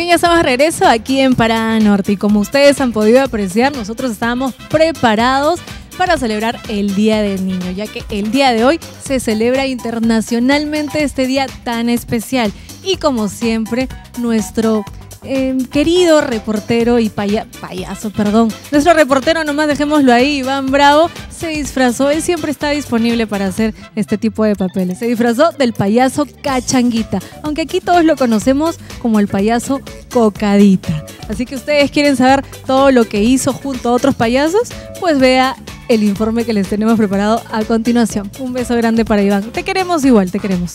Bien, ya estamos de regreso aquí en Parada Norte y como ustedes han podido apreciar, nosotros estábamos preparados para celebrar el Día del Niño, ya que el día de hoy se celebra internacionalmente este día tan especial. Y como siempre, nuestro querido reportero y nuestro reportero, nomás dejémoslo ahí, Iván Bravo, se disfrazó, él siempre está disponible para hacer este tipo de papeles, se disfrazó del payaso Cachanguita, aunque aquí todos lo conocemos como el payaso Cocadita. Así que ustedes quieren saber todo lo que hizo junto a otros payasos, pues vea el informe que les tenemos preparado a continuación. Un beso grande para Iván, te queremos igual, te queremos.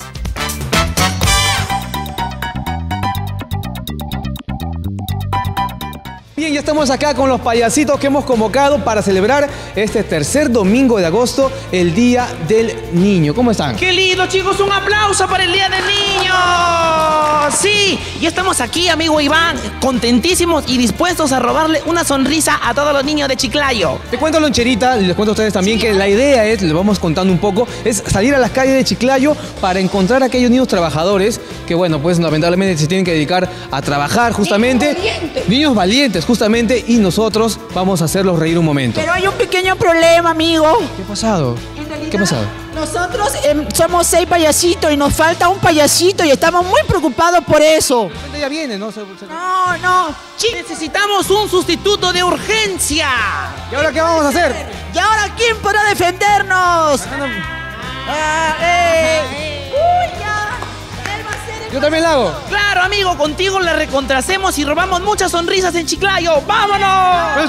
Bien, ya estamos acá con los payasitos que hemos convocado para celebrar este tercer domingo de agosto, el Día del Niño. ¿Cómo están? ¡Qué lindo, chicos! ¡Un aplauso para el Día del Niño! Sí, ya estamos aquí, amigo Iván, contentísimos y dispuestos a robarle una sonrisa a todos los niños de Chiclayo. Te cuento, Loncherita, les cuento a ustedes también que la idea es, les vamos contando un poco, es salir a las calles de Chiclayo para encontrar a aquellos niños trabajadores que, bueno, pues lamentablemente se tienen que dedicar a trabajar justamente. Niños valientes, justamente, y nosotros vamos a hacerlos reír un momento. Pero hay un pequeño problema, amigo. ¿Qué ha pasado? ¿Qué ha pasado? Nosotros somos 6 payasitos y nos falta un payasito y estamos muy preocupados por eso. De repente ya viene, ¿no? No. Necesitamos un sustituto de urgencia. ¿Y ahora qué vamos a hacer? ¿Y ahora quién podrá defendernos? Yo también la hago. Claro, amigo, contigo le recontracemos y robamos muchas sonrisas en Chiclayo. ¡Vámonos!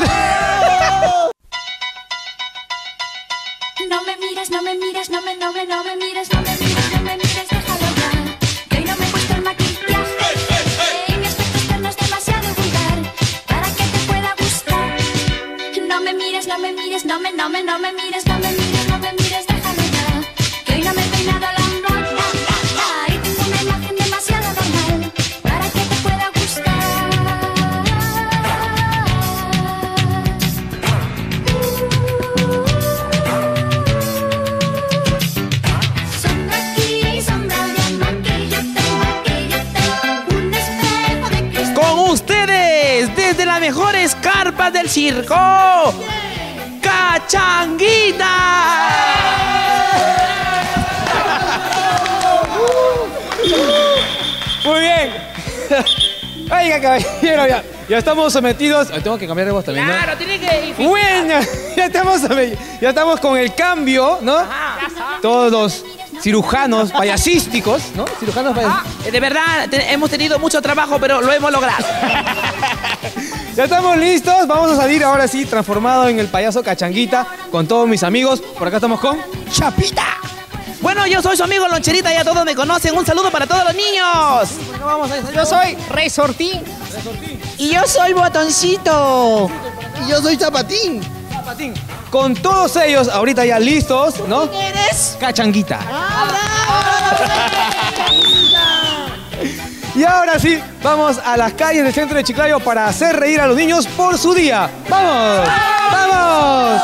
No me mires, no me mires, no me mires, no me mires, no me mires, déjalo ya. Que hoy no me he puesto el maquillaje. En aspecto externo es demasiado vulgar para que te pueda gustar. No me mires, no me mires, no me mires, no me mires, déjalo ya. Que hoy no me he peinado la moda y tengo una imagen demasiado normal para que te pueda gustar. Sombra aquí, sombra allá, maquillaje, un espejo de cristal. Con ustedes, desde las mejores carpas del circo, ¡Cachanguita! Muy bien. Oiga, caballero, ya estamos sometidos. Tengo que cambiar de voz también, ¿no? Claro, tiene que... Bueno, ya estamos con el cambio, ¿no? Todos los cirujanos payasísticos, ¿no? De verdad, hemos tenido mucho trabajo, pero lo hemos logrado. Ya estamos listos, vamos a salir ahora sí transformado en el payaso Cachanguita con todos mis amigos. Por acá estamos con Chapita. Bueno, yo soy su amigo Loncherita, ya todos me conocen. Un saludo para todos los niños. Yo soy Resortín. Y yo soy Botoncito. Y yo soy Zapatín. Con todos ellos ahorita ya listos, ¿no? ¿Quién eres? Cachanguita. Y ahora sí, vamos a las calles del centro de Chiclayo para hacer reír a los niños por su día. ¡Vamos! ¡Vamos!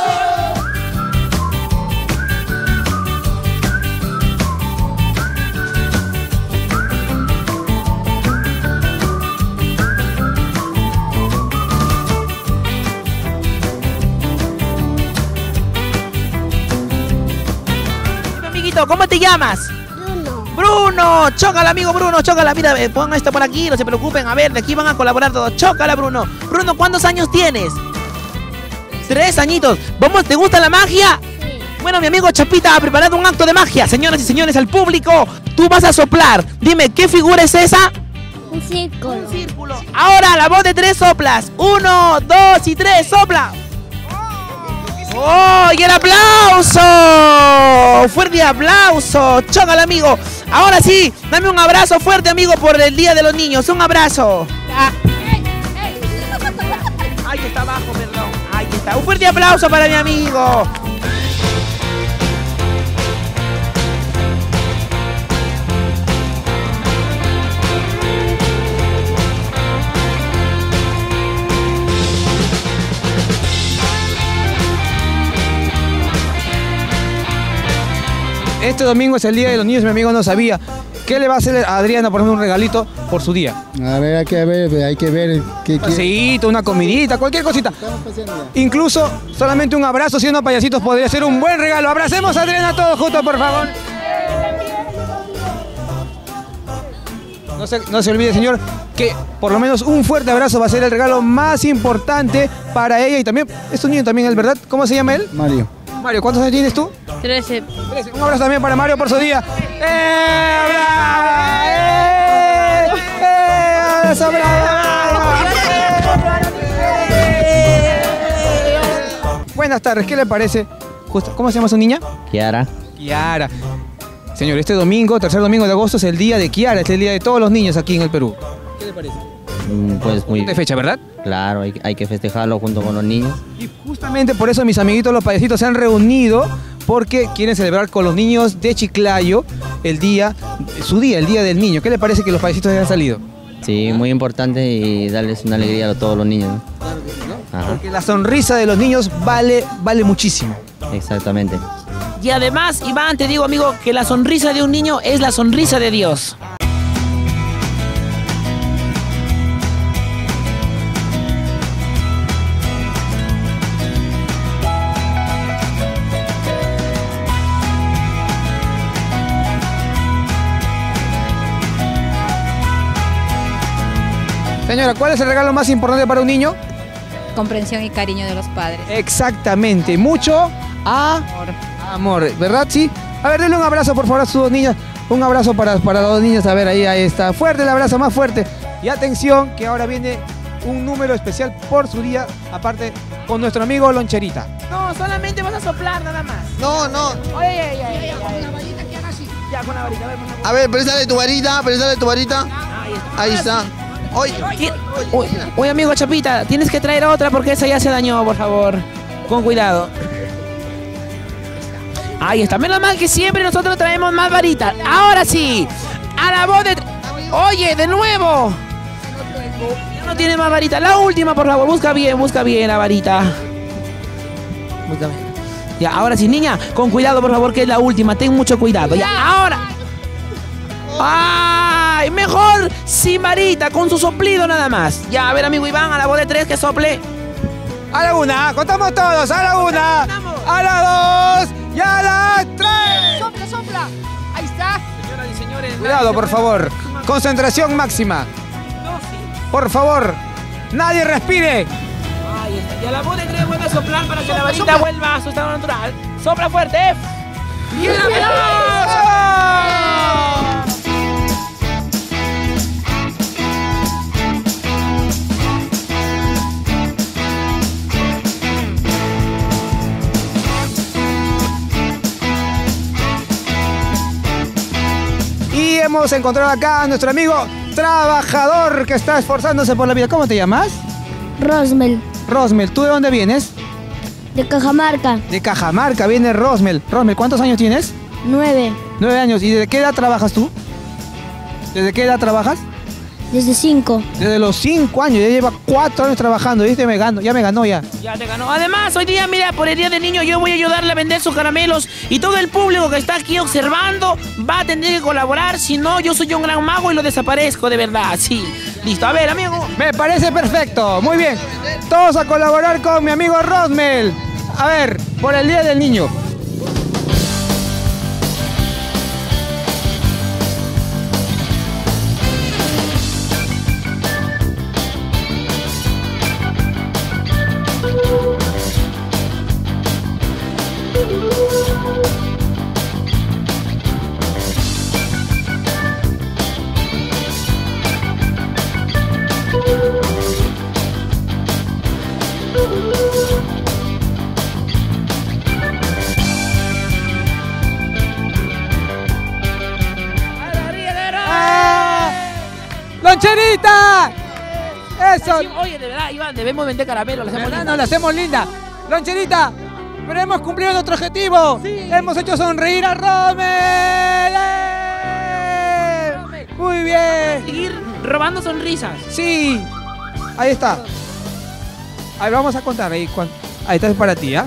Amiguito, ¿cómo te llamas? Bruno, chócala, amigo Bruno, chócala. Mira, pongan esto por aquí, no se preocupen. A ver, de aquí van a colaborar todos. Chócala, Bruno. Bruno, ¿cuántos años tienes? 3 añitos. ¿Vamos? ¿Te gusta la magia? Sí. Bueno, mi amigo Chapita ha preparado un acto de magia. Señoras y señores, al público, tú vas a soplar. Dime, ¿qué figura es esa? Un círculo. Un círculo. Ahora, la voz de 3 soplas. 1, 2 y 3, sopla. ¡Oh! ¡Y el aplauso! ¡Fuerte aplauso! ¡Chócala, amigo! Ahora sí, dame un abrazo fuerte, amigo, por el Día de los Niños. ¡Un abrazo! Ahí está abajo, perdón. Ahí está. ¡Un fuerte aplauso para mi amigo! Este domingo es el Día de los Niños, mi amigo no sabía. ¿Qué le va a hacer a Adriana, por ejemplo, un regalito por su día? A ver, hay que ver qué quiere. Pasito, una comidita, cualquier cosita. Estamos paseando ya. Incluso solamente un abrazo siendo payasitos podría ser un buen regalo. Abracemos a Adriana todos juntos, por favor. No se olvide, señor, que por lo menos un fuerte abrazo va a ser el regalo más importante para ella y también, es un niño también, ¿es verdad? ¿Cómo se llama él? Mario. Mario, ¿cuántos años tienes tú? 13. Un abrazo también para Mario por su día. ¡Abrazo, Buenas tardes, ¿qué le parece? ¿Cómo se llama su niña? Kiara. Kiara. Señor, este domingo, tercer domingo de agosto, es el día de Kiara, es el día de todos los niños aquí en el Perú. ¿Qué le parece? Pues muy De fecha, ¿verdad? claro, hay que festejarlo junto con los niños. Y justamente por eso mis amiguitos los payasitos se han reunido porque quieren celebrar con los niños de Chiclayo el día del niño. ¿Qué le parece que los payasitos hayan salido? Sí, muy importante y darles una alegría a todos los niños, ¿no? Ajá, Porque la sonrisa de los niños vale muchísimo. exactamente. Y además, Iván, te digo, amigo, que la sonrisa de un niño es la sonrisa de Dios. Señora, ¿cuál es el regalo más importante para un niño? Comprensión y cariño de los padres. Exactamente, mucho amor, ¿verdad? Sí. A ver, denle un abrazo por favor a sus dos niñas. Un abrazo para las dos niñas. A ver, ahí está. Fuerte el abrazo, más fuerte. Y atención, que ahora viene un número especial por su día, aparte con nuestro amigo Loncherita. No, solamente vas a soplar nada más. No, no. Oye, ya, con la varita, a ver, con la A ver, préstale tu varita, Ahí está. Oye, Oye, amigo Chapita, tienes que traer otra porque esa ya se dañó, por favor. Con cuidado. Ahí está. Menos mal que siempre nosotros traemos más varitas. Ahora sí. A la voz de... Oye, de nuevo. Ya no tiene más varita. La última, por favor. Busca bien la varita. Busca bien. Ya, ahora sí, niña. Con cuidado, por favor, que es la última. Ten mucho cuidado. Ya, ahora. ¡Ay! Mejor sin varita, con su soplido nada más. Ya, a ver, amigo Iván, a la voz de 3 que sople. A la una, contamos todos. A la una, a la dos y a la tres. Sopla. Ahí está. Señoras y señores. Cuidado, por favor. Concentración máxima. Por favor, nadie respire. Ahí está. Y a la voz de 3 vuelve a soplar para que la varita vuelva a su estado natural. Sopla fuerte. ¡Y el aplauso! Y hemos encontrado acá a nuestro amigo trabajador que está esforzándose por la vida. ¿Cómo te llamas? Rosmel, Rosmel. ¿Tú de dónde vienes? de Cajamarca, De Cajamarca viene Rosmel. Rosmel, ¿cuántos años tienes? 9, 9 años. ¿Y desde qué edad trabajas tú? ¿Desde qué edad trabajas? desde 5. Desde los 5 años. Ya lleva 4 años trabajando. ¿Viste? Ya me ganó ya. Ya te ganó. Además, hoy día, mira, por el Día del Niño, yo voy a ayudarle a vender sus caramelos y todo el público que está aquí observando va a tener que colaborar. Si no, yo soy un gran mago y lo desaparezco, de verdad. Sí. Listo. A ver, amigo. Me parece perfecto. Muy bien. Todos a colaborar con mi amigo Rosmel. A ver, por el Día del Niño. ¡Loncherita! ¡Eso! Oye, de verdad, Iván, debemos vender caramelos. Lo hacemos ¿Verdad? lindo. Nos la hacemos linda. Loncherita, pero hemos cumplido nuestro objetivo. Sí. Hemos hecho sonreír a Rommel. Muy bien. Seguir robando sonrisas. Sí. Ahí está. Ahí vamos a contar. Ahí está, es para ti, ¿ah?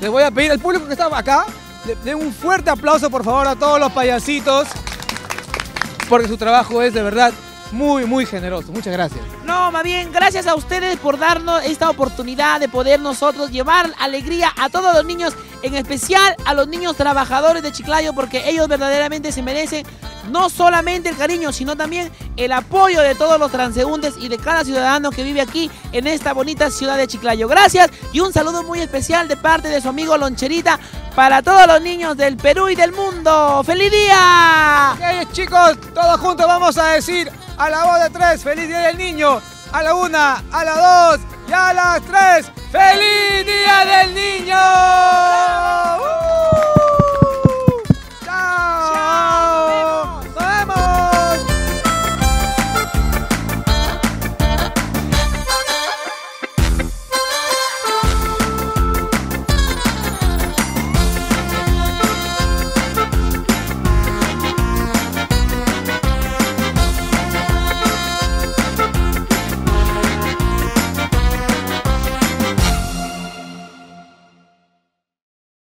le voy a pedir al público que está acá, den un fuerte aplauso por favor a todos los payasitos, porque su trabajo es de verdad muy, muy generoso. Muchas gracias. No, más bien, gracias a ustedes por darnos esta oportunidad de poder nosotros llevar alegría a todos los niños, en especial a los niños trabajadores de Chiclayo, porque ellos verdaderamente se merecen no solamente el cariño, sino también el apoyo de todos los transeúntes y de cada ciudadano que vive aquí en esta bonita ciudad de Chiclayo. Gracias y un saludo muy especial de parte de su amigo Loncherita para todos los niños del Perú y del mundo. ¡Feliz día! Ok, chicos, todos juntos vamos a decir a la voz de 3, ¡Feliz Día del Niño! A la 1, a la 2 y a las 3, ¡Feliz Día del Niño!